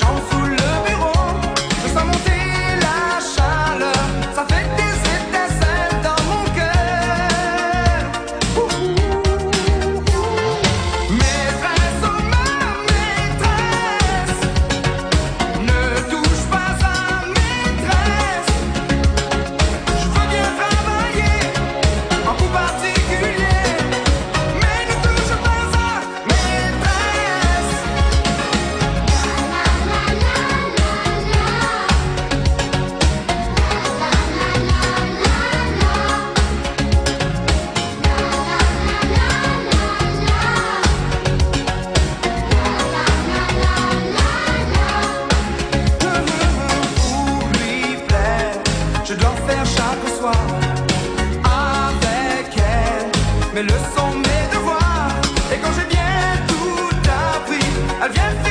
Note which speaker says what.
Speaker 1: chambres sous le bureau. Je sens monter la chaleur, ça fait des étincelles dans mon cœur. Maîtresse, oh ma maîtresse, ne touche pas à maîtresse. Je veux bien travailler en cours particulier, mais ne touche pas à maîtresse. Pour lui plaire, je dois faire chaque soir avec elle mes leçons, mes devoirs. Et quand j'ai bien tout appris, elle vient